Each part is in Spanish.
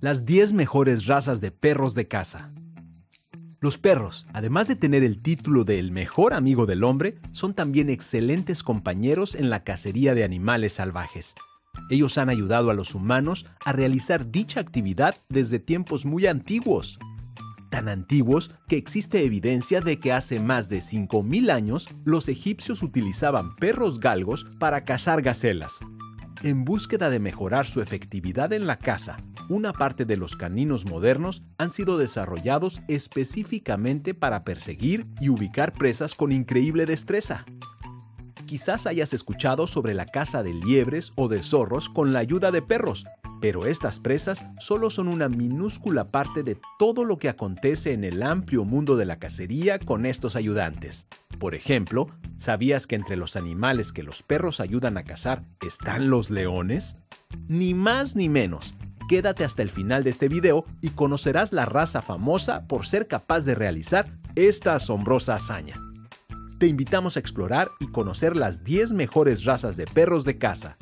Las 10 mejores razas de perros de caza. Los perros, además de tener el título de el mejor amigo del hombre, son también excelentes compañeros en la cacería de animales salvajes. Ellos han ayudado a los humanos a realizar dicha actividad desde tiempos muy antiguos. Tan antiguos que existe evidencia de que hace más de 5.000 años los egipcios utilizaban perros galgos para cazar gacelas. En búsqueda de mejorar su efectividad en la caza, una parte de los caninos modernos han sido desarrollados específicamente para perseguir y ubicar presas con increíble destreza. Quizás hayas escuchado sobre la caza de liebres o de zorros con la ayuda de perros, pero estas presas solo son una minúscula parte de todo lo que acontece en el amplio mundo de la cacería con estos ayudantes. Por ejemplo, ¿sabías que entre los animales que los perros ayudan a cazar están los leones? Ni más ni menos. Quédate hasta el final de este video y conocerás la raza famosa por ser capaz de realizar esta asombrosa hazaña. Te invitamos a explorar y conocer las 10 mejores razas de perros de caza.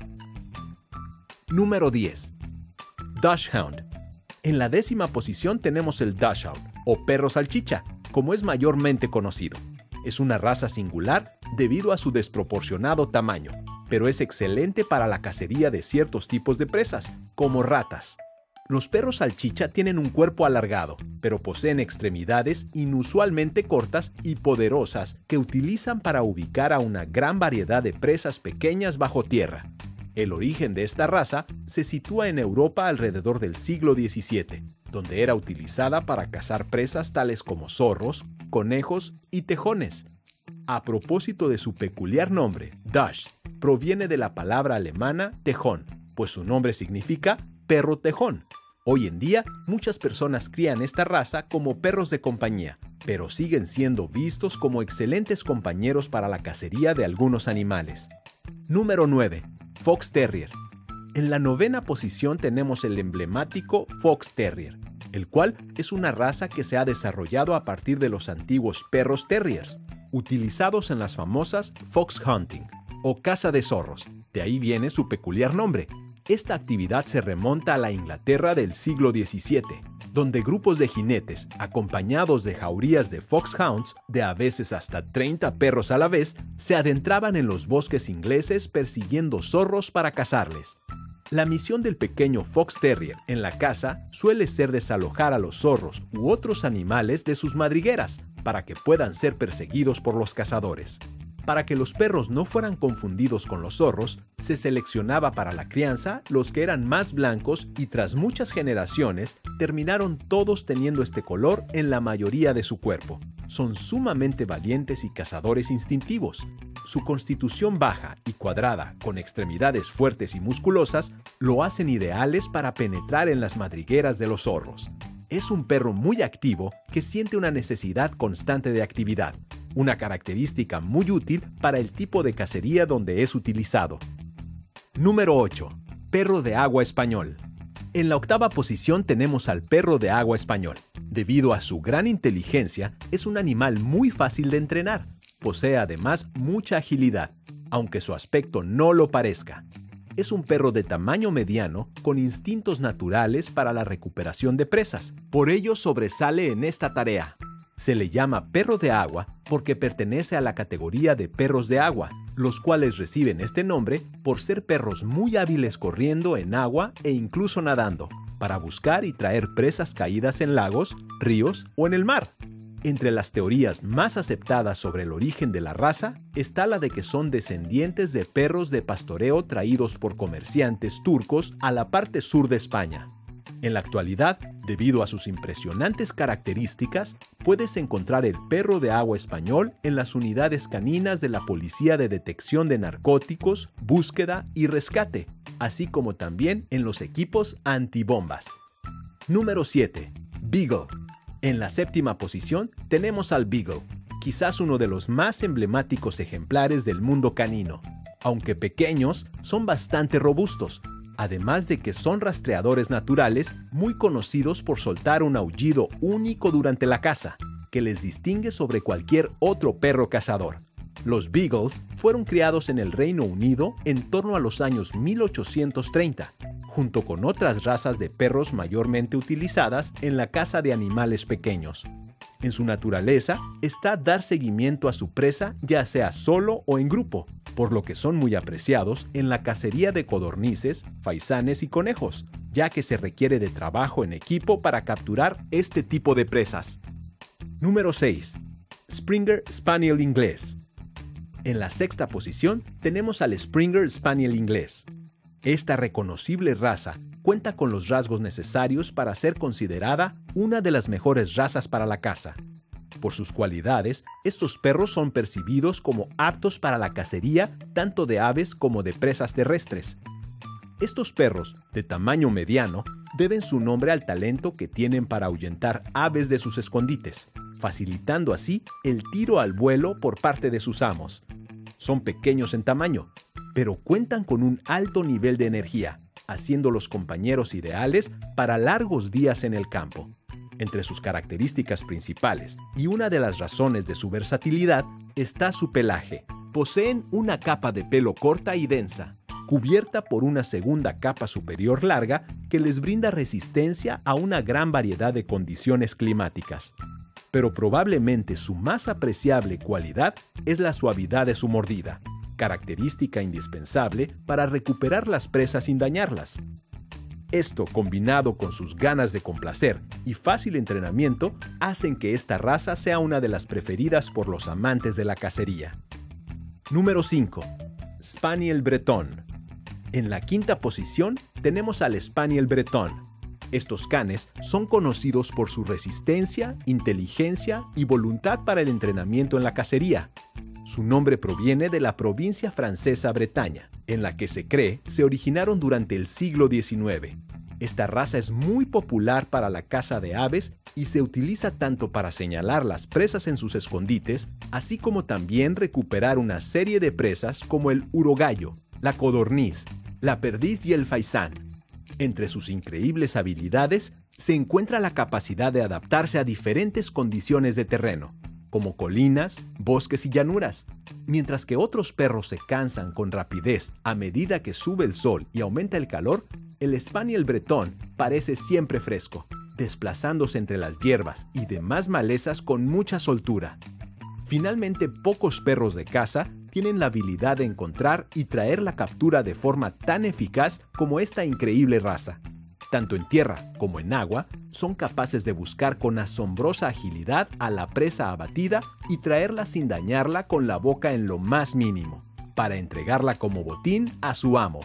Número 10. Dachshund. En la 10ª posición tenemos el Dachshund, o perro salchicha, como es mayormente conocido. Es una raza singular debido a su desproporcionado tamaño, pero es excelente para la cacería de ciertos tipos de presas, como ratas. Los perros salchicha tienen un cuerpo alargado, pero poseen extremidades inusualmente cortas y poderosas que utilizan para ubicar a una gran variedad de presas pequeñas bajo tierra. El origen de esta raza se sitúa en Europa alrededor del siglo XVII, donde era utilizada para cazar presas tales como zorros, conejos y tejones. A propósito de su peculiar nombre, Dachs proviene de la palabra alemana tejón, pues su nombre significa perro tejón. Hoy en día, muchas personas crían esta raza como perros de compañía, pero siguen siendo vistos como excelentes compañeros para la cacería de algunos animales. Número 9. Fox Terrier. En la 9ª posición tenemos el emblemático Fox Terrier, el cual es una raza que se ha desarrollado a partir de los antiguos perros terriers, utilizados en las famosas fox hunting, o caza de zorros. De ahí viene su peculiar nombre. Esta actividad se remonta a la Inglaterra del siglo XVII, donde grupos de jinetes, acompañados de jaurías de foxhounds, de a veces hasta 30 perros a la vez, se adentraban en los bosques ingleses persiguiendo zorros para cazarles. La misión del pequeño Fox Terrier en la caza suele ser desalojar a los zorros u otros animales de sus madrigueras para que puedan ser perseguidos por los cazadores. Para que los perros no fueran confundidos con los zorros, se seleccionaba para la crianza los que eran más blancos y tras muchas generaciones terminaron todos teniendo este color en la mayoría de su cuerpo. Son sumamente valientes y cazadores instintivos. Su constitución baja y cuadrada, con extremidades fuertes y musculosas, lo hacen ideales para penetrar en las madrigueras de los zorros. Es un perro muy activo que siente una necesidad constante de actividad, una característica muy útil para el tipo de cacería donde es utilizado. Número 8. Perro de agua español. En la 8ª posición tenemos al perro de agua español. Debido a su gran inteligencia, es un animal muy fácil de entrenar. Posee además mucha agilidad, aunque su aspecto no lo parezca. Es un perro de tamaño mediano con instintos naturales para la recuperación de presas. Por ello sobresale en esta tarea. Se le llama perro de agua porque pertenece a la categoría de perros de agua, los cuales reciben este nombre por ser perros muy hábiles corriendo en agua e incluso nadando, para buscar y traer presas caídas en lagos, ríos o en el mar. Entre las teorías más aceptadas sobre el origen de la raza está la de que son descendientes de perros de pastoreo traídos por comerciantes turcos a la parte sur de España. En la actualidad, debido a sus impresionantes características, puedes encontrar el perro de agua español en las unidades caninas de la Policía de Detección de Narcóticos, Búsqueda y Rescate, así como también en los equipos antibombas. Número 7. Beagle. En la 7ª posición tenemos al Beagle, quizás uno de los más emblemáticos ejemplares del mundo canino. Aunque pequeños, son bastante robustos, además de que son rastreadores naturales muy conocidos por soltar un aullido único durante la caza, que les distingue sobre cualquier otro perro cazador. Los Beagles fueron criados en el Reino Unido en torno a los años 1830, junto con otras razas de perros mayormente utilizadas en la caza de animales pequeños. En su naturaleza está dar seguimiento a su presa, ya sea solo o en grupo, por lo que son muy apreciados en la cacería de codornices, faisanes y conejos, ya que se requiere de trabajo en equipo para capturar este tipo de presas. Número 6. Springer Spaniel inglés. En la sexta posición tenemos al Springer Spaniel inglés. Esta reconocible raza cuenta con los rasgos necesarios para ser considerada una de las mejores razas para la caza. Por sus cualidades, estos perros son percibidos como aptos para la cacería tanto de aves como de presas terrestres. Estos perros, de tamaño mediano, deben su nombre al talento que tienen para ahuyentar aves de sus escondites, facilitando así el tiro al vuelo por parte de sus amos. Son pequeños en tamaño, pero cuentan con un alto nivel de energía, haciéndolos compañeros ideales para largos días en el campo. Entre sus características principales, y una de las razones de su versatilidad, está su pelaje. Poseen una capa de pelo corta y densa, cubierta por una segunda capa superior larga que les brinda resistencia a una gran variedad de condiciones climáticas. Pero probablemente su más apreciable cualidad es la suavidad de su mordida, característica indispensable para recuperar las presas sin dañarlas. Esto, combinado con sus ganas de complacer y fácil entrenamiento, hacen que esta raza sea una de las preferidas por los amantes de la cacería. Número 5. Spaniel Bretón. En la quinta posición tenemos al Spaniel Bretón. Estos canes son conocidos por su resistencia, inteligencia y voluntad para el entrenamiento en la cacería. Su nombre proviene de la provincia francesa Bretaña, en la que se cree se originaron durante el siglo XIX. Esta raza es muy popular para la caza de aves y se utiliza tanto para señalar las presas en sus escondites, así como también recuperar una serie de presas como el urogallo, la codorniz, la perdiz y el faisán. Entre sus increíbles habilidades se encuentra la capacidad de adaptarse a diferentes condiciones de terreno, como colinas, bosques y llanuras. Mientras que otros perros se cansan con rapidez a medida que sube el sol y aumenta el calor, el Spaniel Bretón parece siempre fresco, desplazándose entre las hierbas y demás malezas con mucha soltura. Finalmente, pocos perros de caza tienen la habilidad de encontrar y traer la captura de forma tan eficaz como esta increíble raza. Tanto en tierra como en agua, son capaces de buscar con asombrosa agilidad a la presa abatida y traerla sin dañarla con la boca en lo más mínimo, para entregarla como botín a su amo.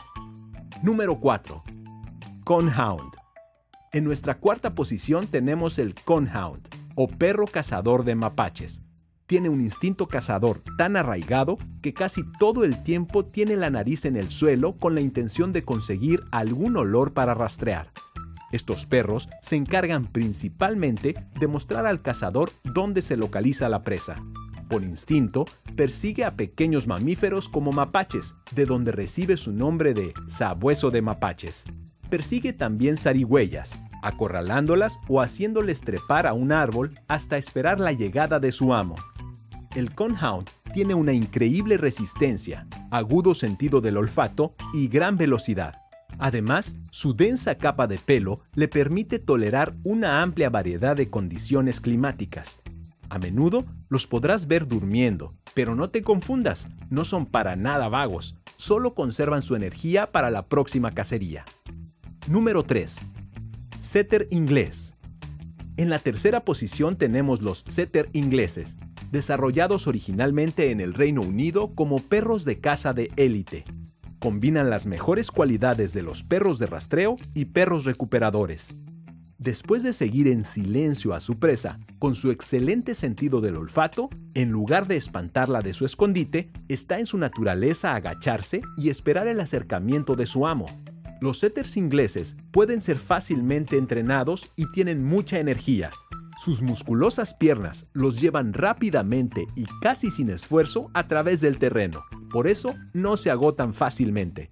Número 4. Coonhound. En nuestra cuarta posición tenemos el Coonhound, o perro cazador de mapaches. Tiene un instinto cazador tan arraigado que casi todo el tiempo tiene la nariz en el suelo con la intención de conseguir algún olor para rastrear. Estos perros se encargan principalmente de mostrar al cazador dónde se localiza la presa. Por instinto, persigue a pequeños mamíferos como mapaches, de donde recibe su nombre de sabueso de mapaches. Persigue también zarigüeyas, acorralándolas o haciéndoles trepar a un árbol hasta esperar la llegada de su amo. El Coonhound tiene una increíble resistencia, agudo sentido del olfato y gran velocidad. Además, su densa capa de pelo le permite tolerar una amplia variedad de condiciones climáticas. A menudo los podrás ver durmiendo, pero no te confundas, no son para nada vagos, solo conservan su energía para la próxima cacería. Número 3. Setter inglés. En la tercera posición tenemos los Setter ingleses, desarrollados originalmente en el Reino Unido como perros de caza de élite. Combinan las mejores cualidades de los perros de rastreo y perros recuperadores. Después de seguir en silencio a su presa, con su excelente sentido del olfato, en lugar de espantarla de su escondite, está en su naturaleza agacharse y esperar el acercamiento de su amo. Los setters ingleses pueden ser fácilmente entrenados y tienen mucha energía. Sus musculosas piernas los llevan rápidamente y casi sin esfuerzo a través del terreno. Por eso no se agotan fácilmente.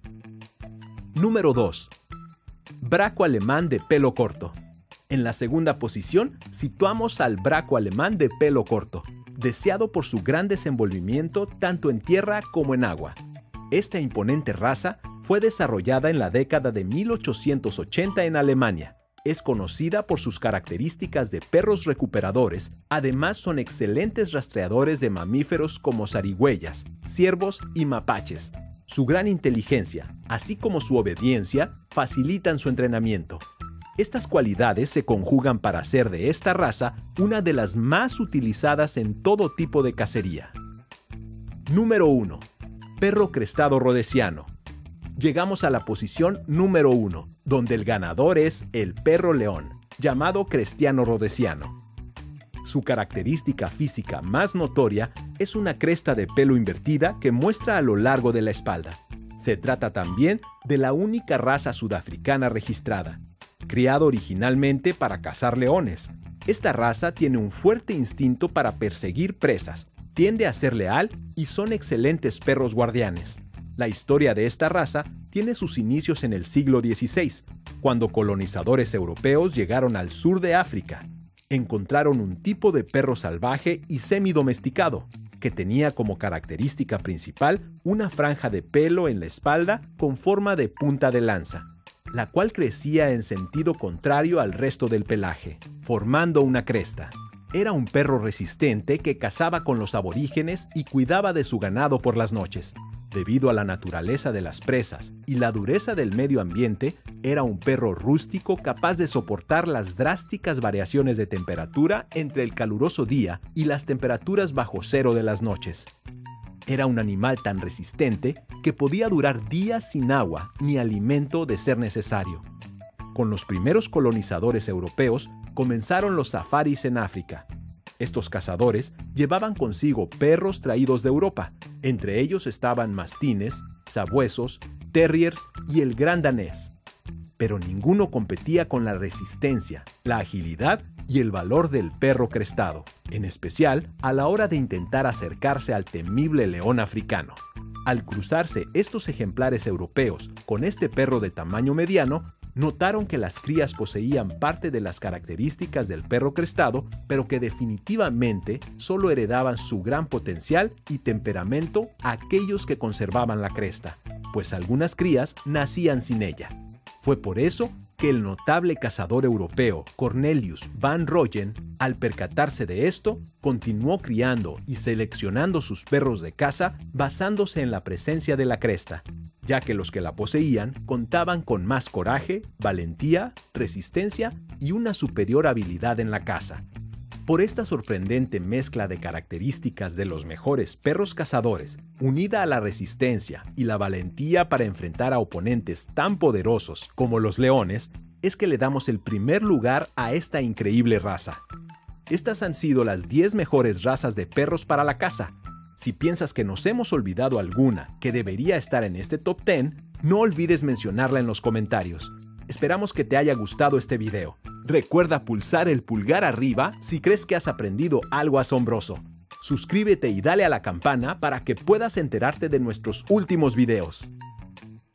Número 2. Braco alemán de pelo corto. En la segunda posición situamos al braco alemán de pelo corto, deseado por su gran desenvolvimiento tanto en tierra como en agua. Esta imponente raza fue desarrollada en la década de 1880 en Alemania. Es conocida por sus características de perros recuperadores, además son excelentes rastreadores de mamíferos como zarigüeyas, ciervos y mapaches. Su gran inteligencia, así como su obediencia, facilitan su entrenamiento. Estas cualidades se conjugan para hacer de esta raza una de las más utilizadas en todo tipo de cacería. Número 1. Perro crestado rhodesiano. Llegamos a la posición número 1, donde el ganador es el perro león, llamado crestiano rhodesiano. Su característica física más notoria es una cresta de pelo invertida que muestra a lo largo de la espalda. Se trata también de la única raza sudafricana registrada, criado originalmente para cazar leones. Esta raza tiene un fuerte instinto para perseguir presas, tiende a ser leal y son excelentes perros guardianes. La historia de esta raza tiene sus inicios en el siglo XVI, cuando colonizadores europeos llegaron al sur de África. Encontraron un tipo de perro salvaje y semidomesticado, que tenía como característica principal una franja de pelo en la espalda con forma de punta de lanza, la cual crecía en sentido contrario al resto del pelaje, formando una cresta. Era un perro resistente que cazaba con los aborígenes y cuidaba de su ganado por las noches. Debido a la naturaleza de las presas y la dureza del medio ambiente, era un perro rústico capaz de soportar las drásticas variaciones de temperatura entre el caluroso día y las temperaturas bajo cero de las noches. Era un animal tan resistente que podía durar días sin agua ni alimento de ser necesario. Con los primeros colonizadores europeos comenzaron los safaris en África. Estos cazadores llevaban consigo perros traídos de Europa. Entre ellos estaban mastines, sabuesos, terriers y el gran danés. Pero ninguno competía con la resistencia, la agilidad y el valor del perro crestado, en especial a la hora de intentar acercarse al temible león africano. Al cruzarse estos ejemplares europeos con este perro de tamaño mediano, notaron que las crías poseían parte de las características del perro crestado, pero que definitivamente solo heredaban su gran potencial y temperamento a aquellos que conservaban la cresta, pues algunas crías nacían sin ella. Fue por eso que el notable cazador europeo Cornelius van Rooyen, al percatarse de esto, continuó criando y seleccionando sus perros de caza basándose en la presencia de la cresta, ya que los que la poseían contaban con más coraje, valentía, resistencia y una superior habilidad en la caza. Por esta sorprendente mezcla de características de los mejores perros cazadores, unida a la resistencia y la valentía para enfrentar a oponentes tan poderosos como los leones, es que le damos el primer lugar a esta increíble raza. Estas han sido las 10 mejores razas de perros para la caza. Si piensas que nos hemos olvidado alguna que debería estar en este top 10, no olvides mencionarla en los comentarios. Esperamos que te haya gustado este video. Recuerda pulsar el pulgar arriba si crees que has aprendido algo asombroso. Suscríbete y dale a la campana para que puedas enterarte de nuestros últimos videos.